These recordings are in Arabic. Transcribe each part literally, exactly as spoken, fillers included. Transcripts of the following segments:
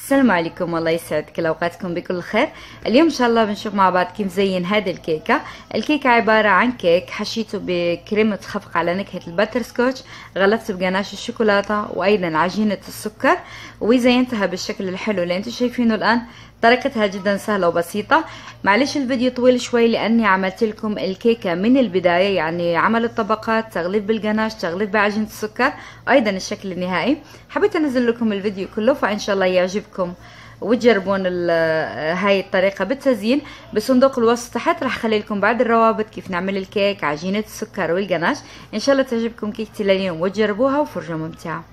السلام عليكم، والله يسعد كل اوقاتكم بكل خير. اليوم ان شاء الله بنشوف مع بعض كيف نزين هذه الكيكه. الكيكه عباره عن كيك حشيته بكريمه خفق على نكهه البتر سكوتش، غلفته بجناش الشوكولاته وايضا عجينه السكر، وزينتها بالشكل الحلو اللي انتم شايفينه الان. طريقتها جدا سهله وبسيطه. معلش الفيديو طويل شوي لاني عملت لكم الكيكه من البدايه، يعني عمل الطبقات، تغليف بالجناش، تغليف بعجينه السكر، وايضا الشكل النهائي. حبيت انزل لكم الفيديو كله، فان شاء الله يعجبكم وتجربون هاي الطريقه بالتزيين. بصندوق الوصف تحت راح اخلي لكم بعد الروابط كيف نعمل الكيك، عجينه السكر والجناش. ان شاء الله تعجبكم كيكتي لليوم وتجربوها وفرجه ممتعه.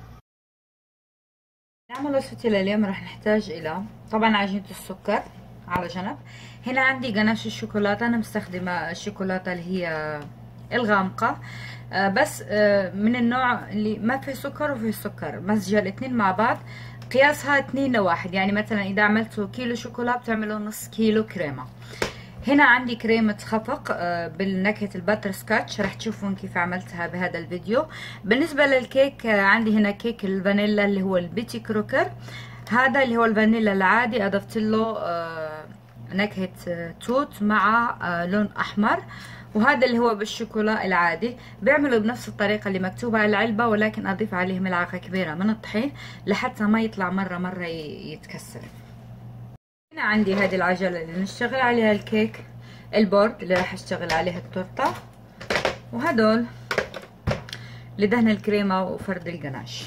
نعمل وصفتي لليوم راح نحتاج الى طبعا عجينه السكر على جنب. هنا عندي جناش الشوكولاته، انا مستخدمه الشوكولاته اللي هي الغامقه، بس من النوع اللي ما فيه سكر وفيه سكر، مزجه الاثنين مع بعض. قياسها اثنين لواحد، يعني مثلا اذا عملتوا كيلو شوكولا بتعملوا نص كيلو كريمه. هنا عندي كريمة خفق بالنكهة الباتر سكوتش، راح تشوفون كيف عملتها بهذا الفيديو. بالنسبة للكيك عندي هنا كيك الفانيلا اللي هو البيتي كروكر، هذا اللي هو الفانيلا العادي، اضفت له نكهة توت مع لون احمر، وهذا اللي هو بالشوكولا العادي. بيعملوا بنفس الطريقة اللي مكتوبة على العلبة، ولكن اضيف عليه ملعقة كبيرة من الطحين لحتى ما يطلع مرة مرة يتكسر. هنا عندي هذه العجلة اللي نشتغل عليها الكيك، البورد اللي راح اشتغل عليها التورتة، وهدول لدهن الكريمة وفرد الجناش.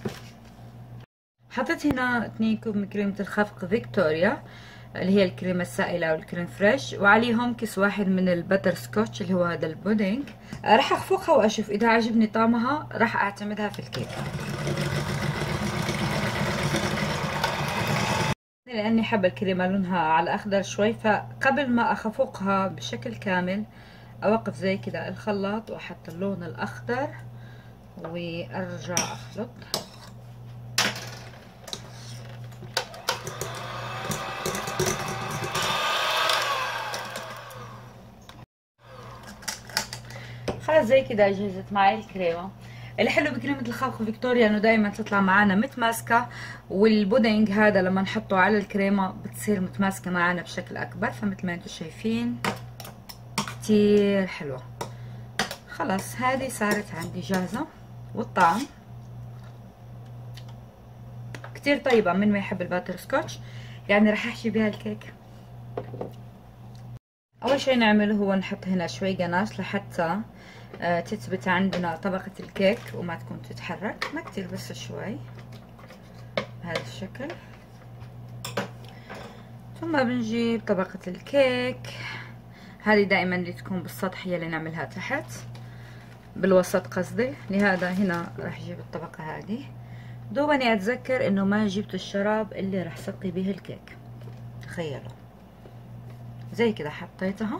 حطيت هنا اثنين كوب من كريمة الخفق فيكتوريا اللي هي الكريمة السائلة والكريم فريش، وعليهم كيس واحد من البتر سكوتش اللي هو هذا البودينج. راح اخفقها واشوف اذا عجبني طعمها راح اعتمدها في الكيك، لاني حابه الكريمه لونها على اخضر شوي. فقبل ما اخفقها بشكل كامل اوقف زي كده الخلاط واحط اللون الاخضر وارجع اخلط. خلاص زي كده جهزت معي الكريمه. الحلو بكريمة الخفق فيكتوريا انه دايما تطلع معانا متماسكة، والبودنج هذا لما نحطه على الكريمة بتصير متماسكة معانا بشكل اكبر، فمثل ما انتم شايفين كتير حلوة. خلاص هذه صارت عندي جاهزة، والطعم كتير طيبة. من ما يحب الباتر سكوتش يعني راح احشي بها الكيك. اول شي نعمله هو نحط هنا شوي جناش لحتى تثبت عندنا طبقة الكيك وما تكون تتحرك، ما كتير بس شوي بهذا الشكل. ثم بنجيب طبقة الكيك هذه دائما اللي تكون بالسطح هي اللي نعملها تحت، بالوسط قصدي. لهذا هنا راح اجيب الطبقة هذه. دوبني اتذكر انه ما جبت الشراب اللي راح سقي به الكيك، تخيلوا زي كده حطيتها.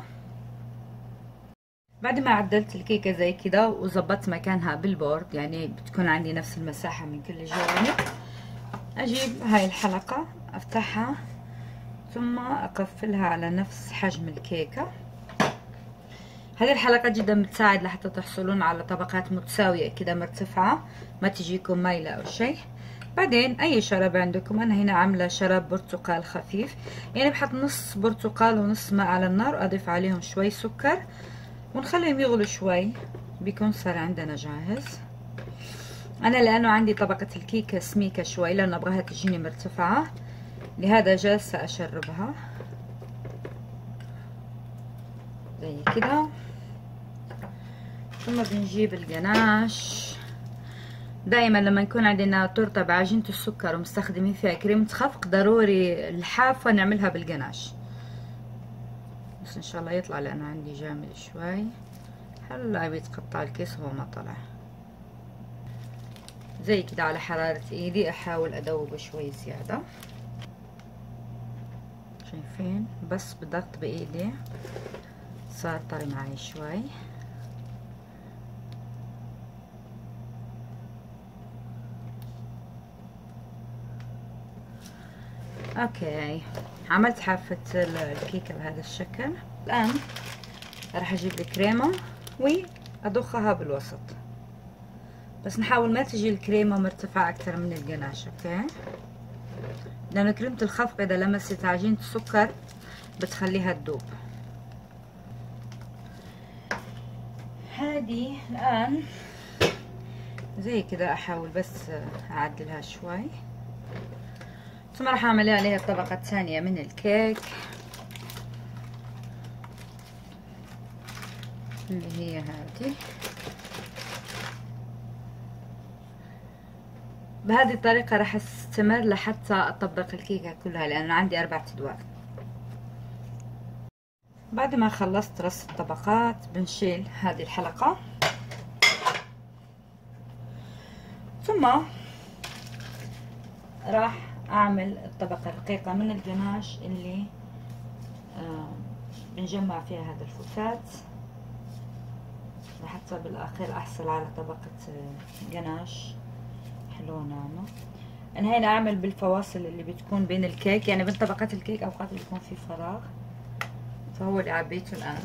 بعد ما عدلت الكيكه زي كده وظبطت مكانها بالبورد، يعني بتكون عندي نفس المساحه من كل الجوانب، اجيب هاي الحلقه افتحها ثم اقفلها على نفس حجم الكيكه. هذه الحلقه جدا بتساعد لحتى تحصلون على طبقات متساويه كده مرتفعه، ما تجيكم مايله او شيء. بعدين اي شراب عندكم، انا هنا عامله شراب برتقال خفيف، يعني بحط نص برتقال ونص ماء على النار واضيف عليهم شوي سكر ونخليهم يغلوا شوي، بيكون صار عندنا جاهز. انا لانه عندي طبقة الكيكة سميكة شوي لانه ابغاها تجيني مرتفعة، لهذا جالسة اشربها زي كده. ثم بنجيب الجناش. دائما لما يكون عندنا تورته بعجينة السكر ومستخدمين فيها كريمة خفق ضروري الحافة نعملها بالجناش، بس ان شاء الله يطلع لانه عندي جامد شوي. هلا بيتقطع الكيس وهو ما طلع. زي كده على حرارة ايدي احاول ادوبه شوي زيادة، شايفين؟ بس بضغط بايدي صار طري معي شوي. اوكي عملت حافة الكيكة بهذا الشكل. الان راح اجيب الكريمة واضخها بالوسط، بس نحاول ما تجي الكريمة مرتفعة اكثر من الجناش. اوكي لأن كريمة الخفق إذا لمست عجينة السكر بتخليها تدوب. هذه الآن زي كده أحاول بس أعدلها شوي، ثم راح أعمل عليها الطبقة الثانية من الكيك اللي هي هذه. بهذه الطريقة راح استمر لحتى أطبق الكيكة كلها، لأنه عندي أربعة أدوار. بعد ما خلصت رص الطبقات بنشيل هذه الحلقة، ثم راح أعمل الطبقة الرقيقة من الجناش اللي آه بنجمع فيها هذا الفتات لحتى بالأخير أحصل على طبقة جناش حلوة وناعمة. أنا هنا أعمل بالفواصل اللي بتكون بين الكيك، يعني بين طبقات الكيك أوقات بيكون في فراغ، فهو اللي عبيته الآن.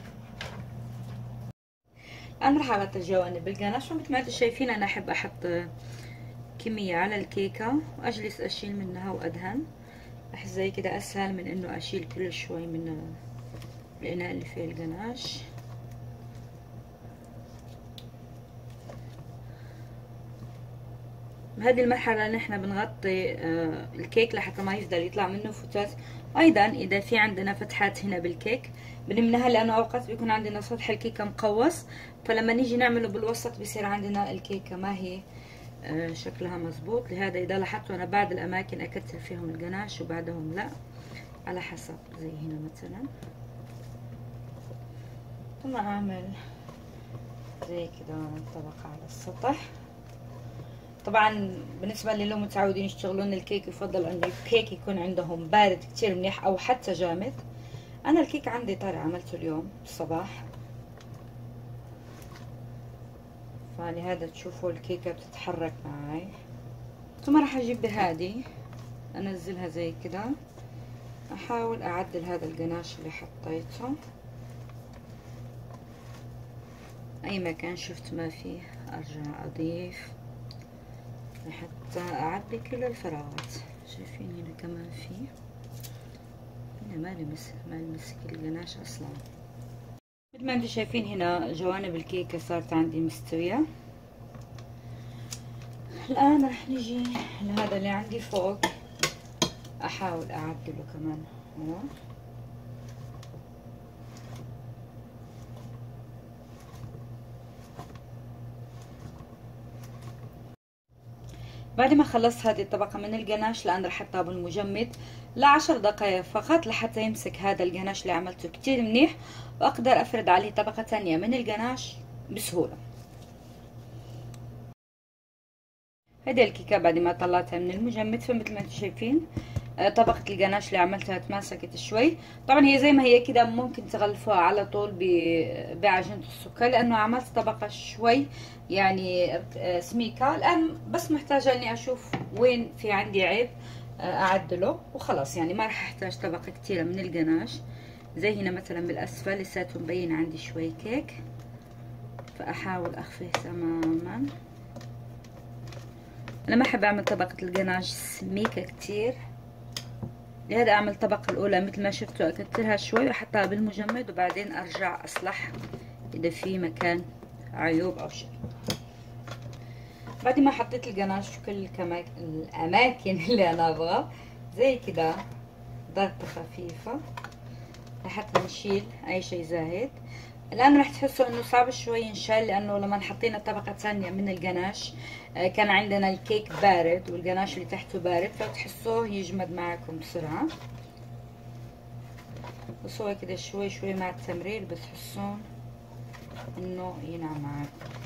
الآن راح أغطي الجوانب بالجناش، ومثل ما انتم شايفين أنا أحب أحط كمية على الكيكة وأجلس أشيل منها وأدهن. أحس زي كده أسهل من إنه أشيل كل شوي من الإناء اللي فيه الجناش. بهذه المرحلة نحن بنغطي الكيك لحتى ما يفضل يطلع منه فتات. أيضا إذا في عندنا فتحات هنا بالكيك بنمنها، لأنه أوقات بيكون عندنا سطح الكيكة مقوس، فلما نيجي نعمله بالوسط بيصير عندنا الكيكة ما هي شكلها مظبوط. لهذا إذا لاحظتوا أنا بعض الأماكن أكتر فيهم الجناش وبعدهم لا، على حسب. زي هنا مثلا، ثم أعمل زي كده طبقة على السطح. طبعا بالنسبة للي متعودين يشتغلون الكيك يفضل أن الكيك يكون عندهم بارد كتير منيح أو حتى جامد. أنا الكيك عندي طارئ عملته اليوم الصباح، فلهذا تشوفوا الكيكة بتتحرك معي. ثم راح أجيب بهذه أنزلها زي كده، أحاول أعدل هذا الجناش اللي حطيته أي مكان شفت ما فيه أرجع أضيف لحتى أعبي كل الفراغات. شايفين هنا كمان فيه، هنا ما لمس ما لمس الجناش أصلا. مثل ما انتم شايفين هنا جوانب الكيكة صارت عندي مستوية. الآن رح نجي لهذا اللي عندي فوق، أحاول أعدله كمان هون. بعد ما خلصت هذه الطبقة من الجناش الآن رح أحطها بالمجمد لعشر دقائق فقط لحتى يمسك هذا الجناش اللي عملته كتير منيح، وأقدر أفرد عليه طبقة تانية من الجناش بسهولة. هذه الكيكة بعد ما طلعتها من المجمد، فمثل ما انتم شايفين طبقة الجناش اللي عملتها تماسكت شوي. طبعا هي زي ما هي كده ممكن تغلفوها على طول بعجينة السكر، لأنه عملت طبقة شوي يعني سميكة. الآن بس محتاجة إني أشوف وين في عندي عيب أعدله وخلاص، يعني ما راح أحتاج طبقة كتيرة من الجناش. زي هنا مثلا بالأسفل لساته مبين عندي شوي كيك، فأحاول أخفيه تماما. أنا ما أحب أعمل طبقة الجناش سميكة كتير، لهذا أعمل الطبقة الأولى مثل ما شفتوا أكترها شوي وأحطها بالمجمد، وبعدين أرجع أصلح إذا في مكان عيوب أو شيء. بعد ما حطيت الجناش في كل الأماكن اللي أنا أبغى زي كده ضغطة خفيفة لحتى نشيل أي شيء زايد. الآن راح تحسوا إنه صعب شوي ينشال، لأنه لما حطينا طبقة ثانية من الجناش كان عندنا الكيك بارد والجناش اللي تحته بارد، فتحسوه يجمد معكم بسرعة. بس هو كده شوي شوي مع التمرير بتحسون إنه ينعم معكم.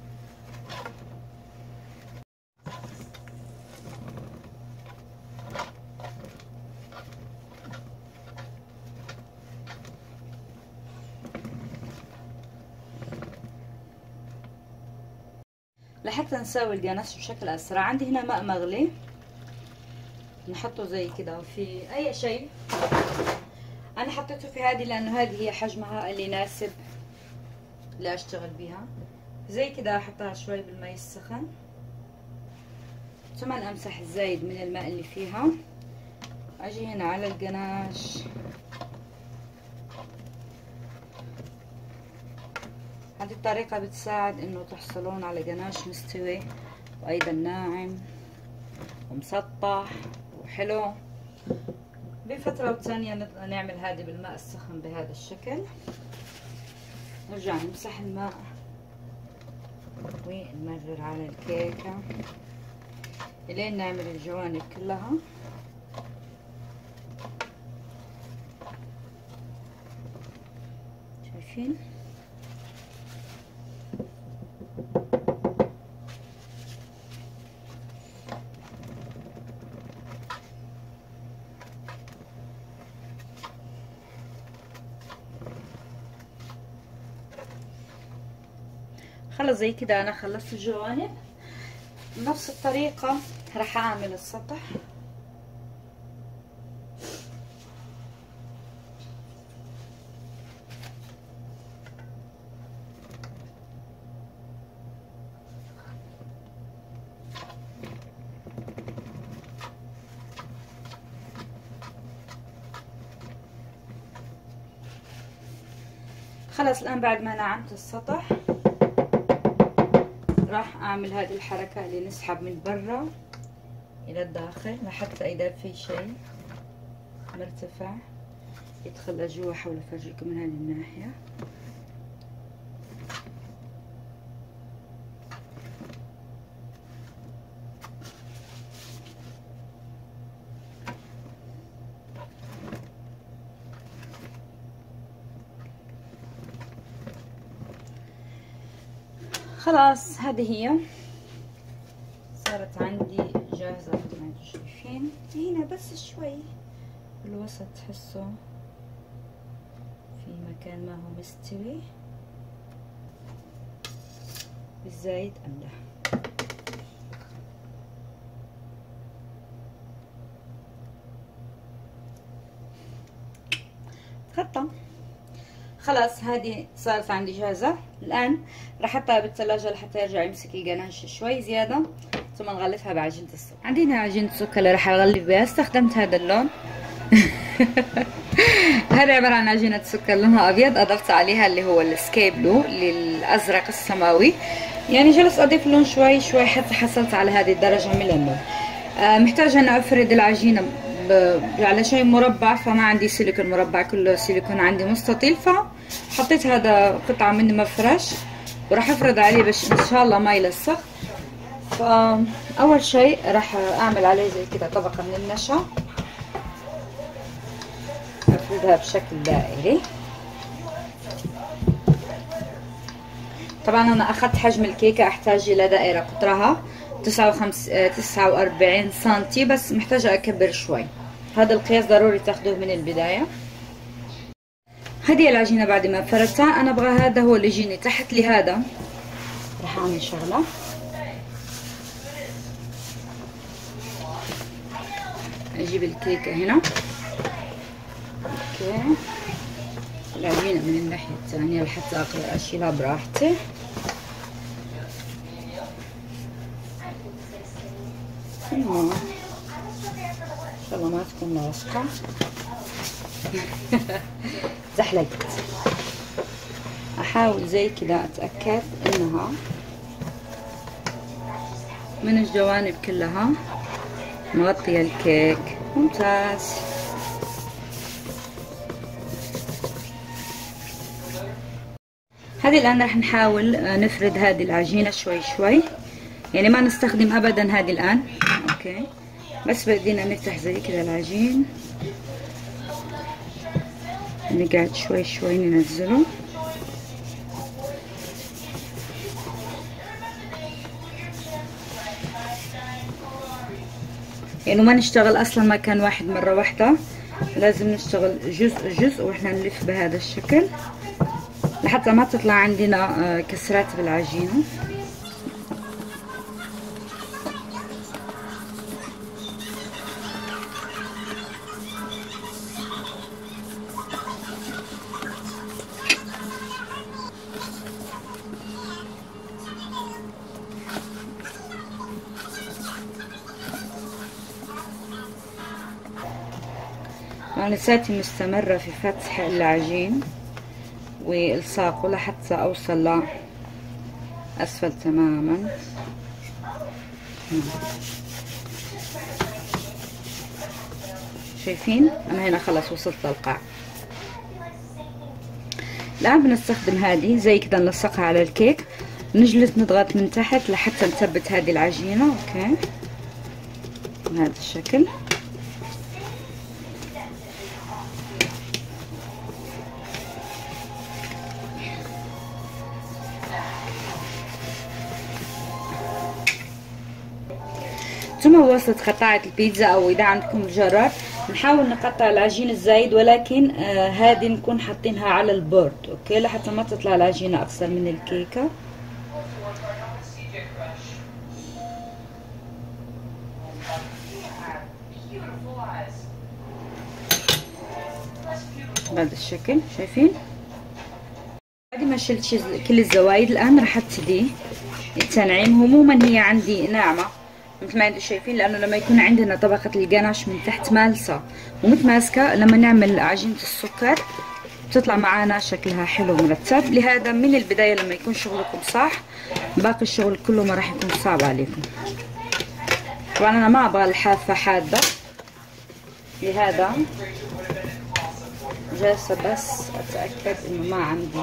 لحتى نسوي الجناش بشكل اسرع عندي هنا ماء مغلي، نحطه زي كده في اي شيء. انا حطيته في هذه لانه هذه هي حجمها اللي يناسب اللي اشتغل بيها. زي كده احطها شوي بالماء السخن، ثم امسح الزايد من الماء اللي فيها اجي هنا على القناش، هذه الطريقة بتساعد انه تحصلون على قناش مستوي وايضا ناعم ومسطح وحلو. بفترة وثانية نعمل هذه بالماء السخن بهذا الشكل. نرجع نمسح الماء ونمرر على الكيكة الين نعمل الجوانب كلها. شايفين؟ خلص زي كده انا خلصت الجوانب. بنفس الطريقة راح اعمل السطح. خلاص الان بعد ما نعمت السطح راح اعمل هذه الحركة اللي نسحب من برا الى الداخل لحتى اذا في شيء مرتفع يدخل لجوا. احاول افرجيكم من هذه الناحية. خلاص هذه هي صارت عندي جاهزة مثل ما انتم شايفين. هنا بس شوي بالوسط تحسوا في مكان ما هو مستوي بالزايد ام لا. خطة. خلاص هذه صارت عندي جاهزة. الآن راح احطها بالثلاجة لحتى يرجع يمسك القناش شوي زيادة، ثم نغلفها بعجينة السكر. عندي هنا عجينة السكر اللي راح اغلف بها. استخدمت هذا اللون هذا عبارة عن عجينة سكر لونها ابيض، اضفت عليها اللي هو السكاي بلو للازرق السماوي. يعني جلست اضيف لون شوي شوي حتى حصلت على هذه الدرجة من اللون. آه محتاجة اني افرد العجينة على شيء مربع، فما عندي سيليكون مربع، كله سيليكون عندي مستطيل، فحطيت هذا قطعة من مفرش وراح افرد عليه باش ان شاء الله ما يلصق. فاول شيء راح اعمل عليه زي كده طبقة من النشا، افردها بشكل دائري. طبعا انا اخذت حجم الكيكة، احتاج الى دائرة قطرها تسعة وأربعين سنتي، بس محتاجة اكبر شوي. هذا القياس ضروري تاخذوه من البداية. هذه العجينة بعد ما فردتها انا ابغى هذا هو اللي يجيني تحت لهذا. راح اعمل شغلة، اجيب الكيكة هنا، اوكي، العجينة من الناحية الثانية لحتى اقدر اشيلها براحتي. ان شاء الله ما تكون لاصقة. زحلقت. احاول زي كذا اتأكد انها من الجوانب كلها مغطية الكيك. ممتاز. هذه الان راح نحاول نفرد هذه العجينة شوي شوي، يعني ما نستخدم ابدا هذه الان، اوكي، بس بدينا نفتح زي كذا العجين، نقعد شوي شوي ننزله. يعني ما نشتغل اصلا مكان واحد مرة واحدة، لازم نشتغل جزء جزء واحنا نلف بهذا الشكل لحتى ما تطلع عندنا كسرات بالعجينة. أنا لساتي مستمرة في فتح العجين والصاقه لحتى أوصل لأسفل تماما. شايفين أنا هنا خلاص وصلت للقاع. الآن بنستخدم هذه زي كده نلصقها على الكيك، نجلس نضغط من تحت لحتى نثبت هذه العجينة. اوكي بهذا الشكل. ثم بواسطة قطعة البيتزا او اذا عندكم الجرار نحاول نقطع العجين الزايد، ولكن آه هذه نكون حاطينها على البورد اوكي لحتى ما تطلع العجينة اكثر من الكيكة. بهذا الشكل شايفين. بعد ما شلت كل الزوايد الان راح ابتدي التنعيم. عموما هي عندي ناعمة مثل ما انتم شايفين، لانه لما يكون عندنا طبقة الجناش من تحت مالصة ومتماسكة لما نعمل عجينة السكر بتطلع معانا شكلها حلو مرتب. لهذا من البداية لما يكون شغلكم صح باقي الشغل كله ما راح يكون صعب عليكم. طبعا انا ما ابغى الحافة حادة، لهذا جالسة بس اتأكد انه ما عندي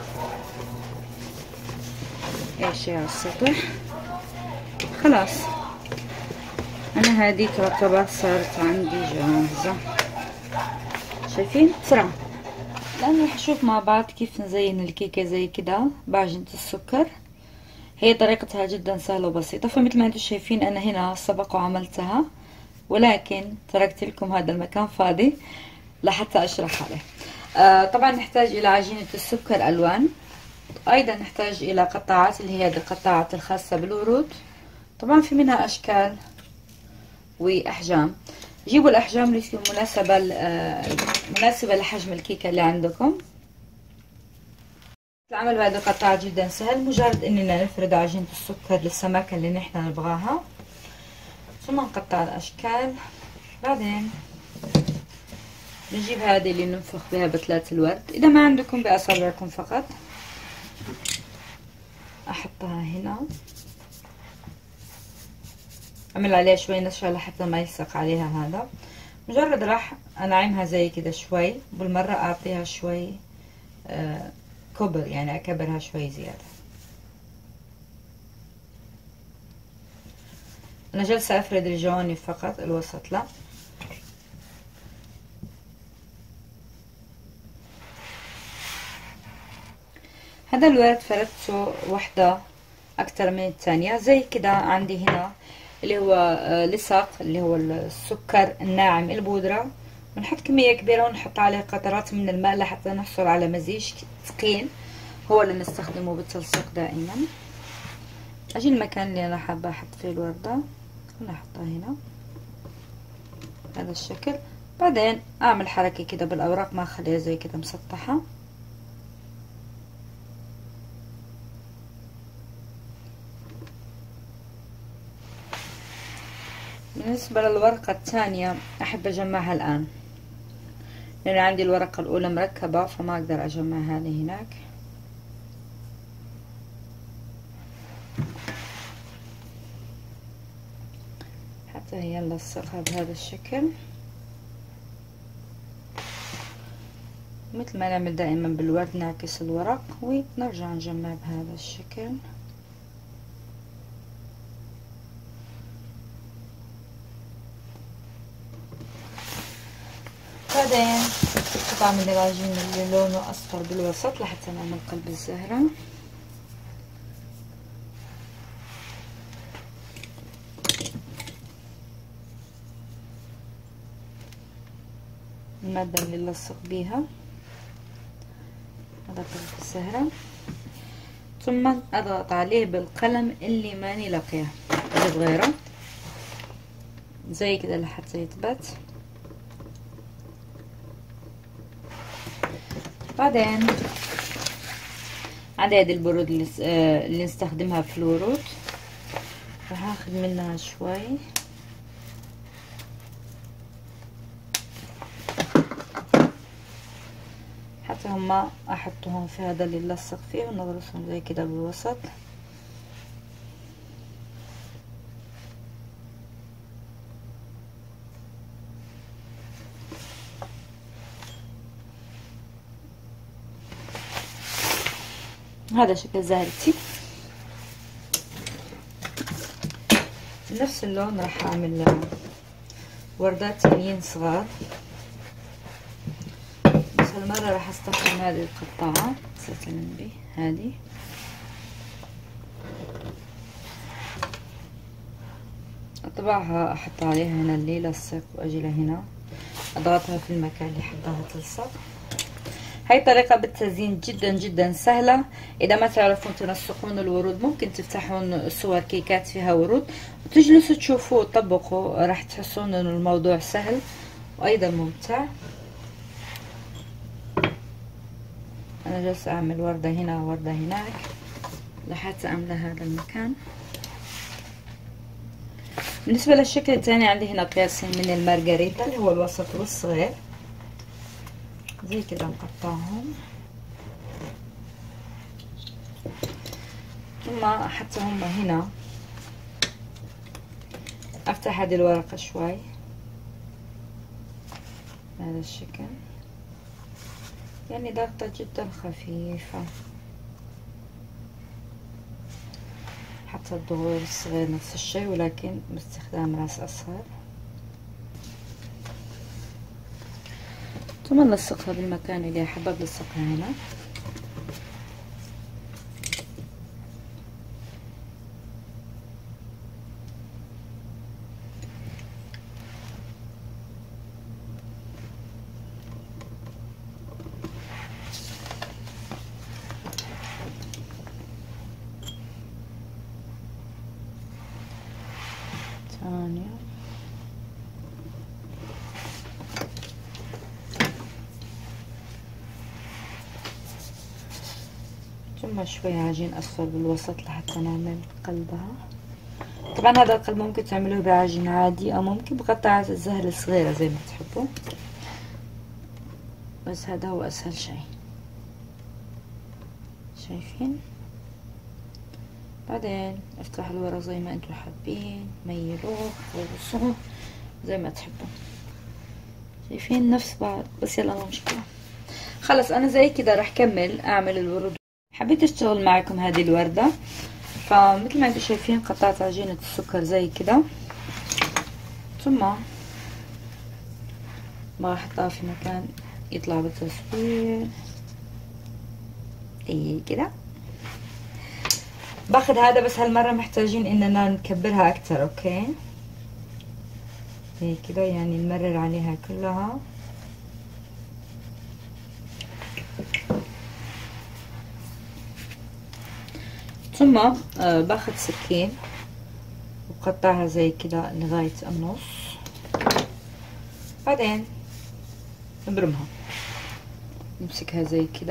اي شيء على السطح. خلاص انا هذه تعتبر صارت عندي جاهزة. شايفين بسرعة. الان راح نشوف مع بعض كيف نزين الكيكة زي كده بعجينة السكر. هي طريقتها جدا سهلة وبسيطة. فمثل ما انتم شايفين انا هنا سبق وعملتها، ولكن تركت لكم هذا المكان فاضي لحتى اشرح عليه. آه طبعا نحتاج الى عجينة السكر الوان، ايضا نحتاج الى قطعات اللي هي هذه القطعات الخاصة بالورود. طبعا في منها اشكال واحجام. جيبوا الاحجام اللي تكون مناسبة آه مناسبة لحجم الكيكة اللي عندكم. العمل بهذه القطعات جدا سهل، مجرد اننا نفرد عجينة السكر للسماكة اللي نحن نبغاها، ثم نقطع الاشكال. بعدين نجيب هذه اللي ننفخ بها بثلاث الورد، اذا ما عندكم باصابعكم فقط. احطها هنا، اعمل عليها شوي نشا لحتى ما يلصق عليها هذا. مجرد راح انعمها زي كده شوي، بالمرة اعطيها شوي آه كبر، يعني اكبرها شوي زيادة. انا جالسة افرد الجوانب فقط، الوسط لا. هذا الورد فردته واحدة اكتر من الثانية زي كده. عندي هنا اللي هو لصق اللي هو السكر الناعم البودرة، بنحط كمية كبيرة ونحط عليه قطرات من الماء لحتى نحصل على مزيج ثقيل هو اللي نستخدمه بالتلصيق دائما. اجي المكان اللي انا حابة احط فيه الوردة انا احطها هنا بهذا الشكل. بعدين اعمل حركة كده بالاوراق ما اخليها زي كده مسطحة. بالنسبة للورقة الثانية احب اجمعها الان، لان عندي الورقة الاولى مركبة فما اقدر اجمع هذه هناك. حتى هي نلصقها بهذا الشكل مثل ما نعمل دائما بالورد، نعكس الورق ونرجع نجمع بهذا الشكل. بعدين قطعة من العجين اللي لونه اصفر بالوسط لحتى نعمل قلب الزهرة. المادة اللي نلصق بيها هذا قلب الزهرة، ثم اضغط عليه بالقلم اللي ماني لاقيه اجيب غيره زي كده لحتى يثبت. بعدين عندي هذه البرود اللي, اللي نستخدمها في الورود، راح اخذ منها شوي هما احطهم في هذا اللي نلصق فيه ونغرسهم زي كده بالوسط. هذا شكل زهرتي. نفس اللون راح اعمل وردات ثانيين صغار، بس هالمرة راح استخدم هذه القطعة ستنبي هذه. اطبعها احط عليها هنا اللي لصق واجي لهنا اضغطها في المكان اللي حباها تلصق. هاي طريقة بالتزيين جدا جدا سهلة. اذا ما تعرفون تنسقون الورود ممكن تفتحون صور كيكات فيها ورود وتجلسوا تشوفوا وتطبقوا، راح تحسون ان الموضوع سهل وايضا ممتع. انا جالسة اعمل وردة هنا ووردة هناك لحتى املى هذا المكان. بالنسبة للشكل الثاني عندي هنا قياسين من المارغريتا اللي هو الوسط والصغير، زي كده نقطعهم ثم حتى هم هنا افتح هذه الورقة شوي بهذا الشكل، يعني ضغطة جدا خفيفة. حتى الدغور الصغير نفس الشيء ولكن باستخدام راس اصغر، ثم نلصقها بالمكان اللي احب الصقها هنا. ثانية ثم شوية عجين اصفر بالوسط لحتى نعمل قلبها. طبعا هذا القلب ممكن تعملوه بعجين عادي او ممكن بقطعات الزهر الصغيرة زي ما تحبوا، بس هذا هو اسهل شيء. شايفين؟ بعدين افتحوا الورق زي ما انتم حابين، ميلوه وغصوه زي ما تحبوا. شايفين نفس بعض، بس يلا مو مشكلة. خلص انا زي كده راح كمل اعمل الورود. حبيت اشتغل معكم هذه الوردة، فمثل ما انتم شايفين قطعت عجينة السكر زي كده، ثم ما احطها في مكان يطلع بالتصوير اي كده. باخذ هذا بس هالمرة محتاجين اننا نكبرها اكتر، اوكي زي كده، يعني نمرر عليها كلها. ثم آه باخذ سكين وبقطعها زي كده لغاية النص، بعدين نبرمها، نمسكها زي كده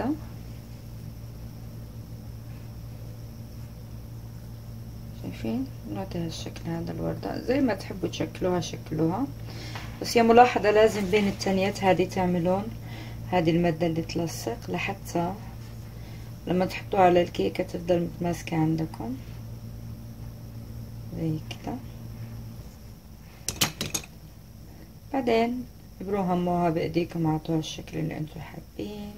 شايفين، نعطيها الشكل هذا الوردة زي ما تحبوا تشكلوها شكلوها. بس هي ملاحظة لازم بين التانيات هذه تعملون هذه المادة اللي تلصق لحتى لما تحطوها على الكيكة تفضل متماسكة عندكم زي كده. بعدين ابروها موها بايديكم واعطوها الشكل اللي انتم حابين.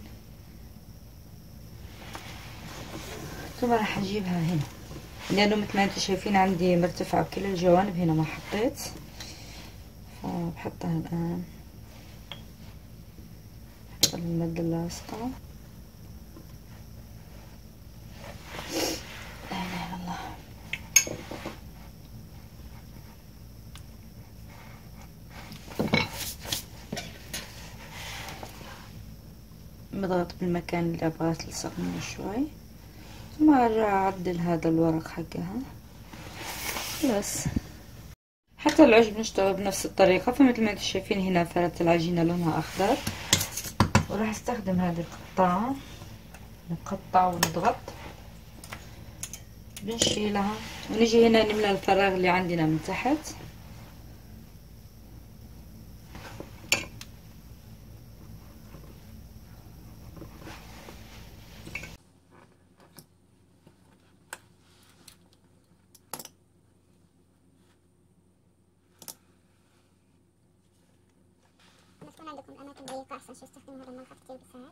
ثم راح اجيبها هنا لانه مثل ما انتم شايفين عندي مرتفعة بكل الجوانب، هنا ما حطيت، فبحطها الان. بحط المادة اللاصقة. لا اله الا الله. بضغط بالمكان اللي ابغاه تلصق منه شوي، ثم ارجع اعدل هذا الورق حقها بس. حتى العجب نشتغل بنفس الطريقة، فمثل ما انتم شايفين هنا فرت العجينة لونها اخضر، وراح استخدم هذه القطعة نقطع ونضغط، بنشيلها ونجي هنا نملى الفراغ اللي عندنا من تحت. يكون عندكم الأماكن ضيقة أحسن شي استخدموا هذا المنظف كتير بيساعد.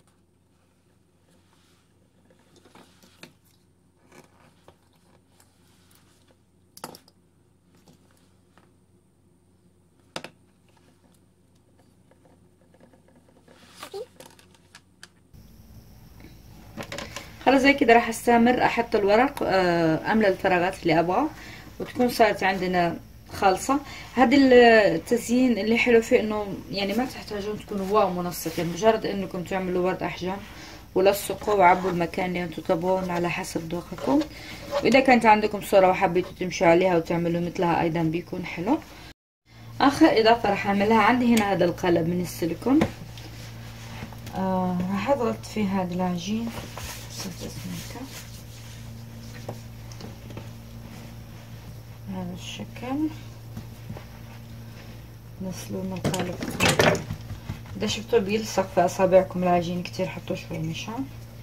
خلاص زي كده راح استمر احط الورق، املى الفراغات اللي ابغى وتكون صارت عندنا خالصة. هذا التزيين اللي حلو فيه انه يعني ما تحتاجون تكونوا واو منسقين، مجرد انكم تعملوا ورد احجام ولصقوا وعبوا المكان اللي انتم تبغون على حسب ذوقكم. واذا كانت عندكم صورة وحبيتوا تمشوا عليها وتعملوا مثلها ايضا بيكون حلو. اخر اضافة راح اعملها، عندي هنا هذا القالب من السيليكون، آه راح اضغط فيه هذا العجين بهذا الشكل. نسلون القالب اذا شفتوا بيلصق في اصابعكم العجين كتير، حطوا شوي نشا.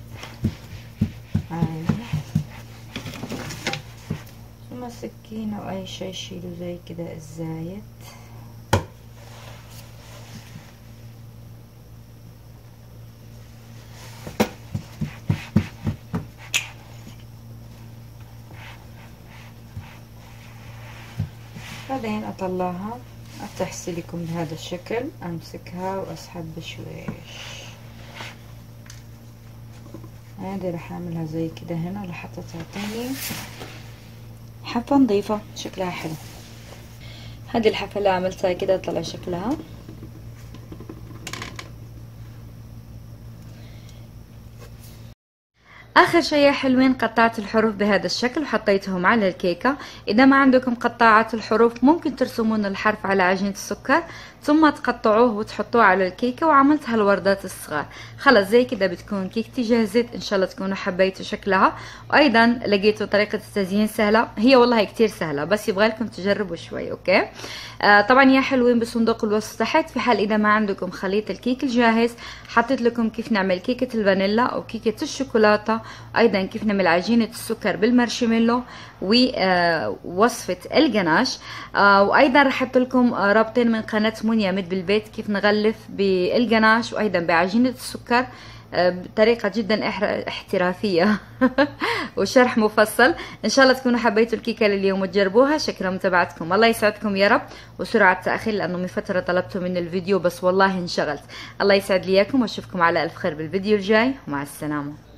هاي ثم سكينة او اي شي شيلوا زي كده الزايد. بعدين اطلعها، افتح السيليكون بهذا الشكل، امسكها واسحب بشويش. هذه راح اعملها زي كده هنا لحتى تعطيني حفة نظيفة شكلها حلو. هذه الحفة اللي عملتها كده طلع شكلها. اخر شي يا حلوين قطعت الحروف بهذا الشكل وحطيتهم على الكيكة. اذا ما عندكم قطاعات الحروف ممكن ترسمون الحرف على عجينة السكر ثم تقطعوه وتحطوه على الكيكة، وعملت هالوردات الصغار. خلاص زي كده بتكون كيكتي جهزت، ان شاء الله تكونوا حبيتوا شكلها وايضا لقيتوا طريقة التزيين سهلة. هي والله كتير سهلة بس يبغى لكم تجربوا شوي. اوكي آه طبعا يا حلوين بصندوق الوصف تحت في حال اذا ما عندكم خليط الكيك الجاهز حطيت لكم كيف نعمل كيكة الفانيلا او كيكة الشوكولاتة، ايضا كيف نعمل عجينة السكر بالمارشميلو ووصفة الجناش. آه وايضا راح احط لكم رابطين من قناة منيا مد بالبيت كيف نغلف بالجناش وايضا بعجينة السكر بطريقة جدا احترافية وشرح مفصل. ان شاء الله تكونوا حبيتوا الكيكة لليوم وتجربوها. شكرا متابعتكم، الله يسعدكم يا رب، وسرعة تأخير لانه من فترة طلبتوا من الفيديو بس والله انشغلت. الله يسعد لي اياكم واشوفكم على الف خير بالفيديو الجاي، ومع السلامة.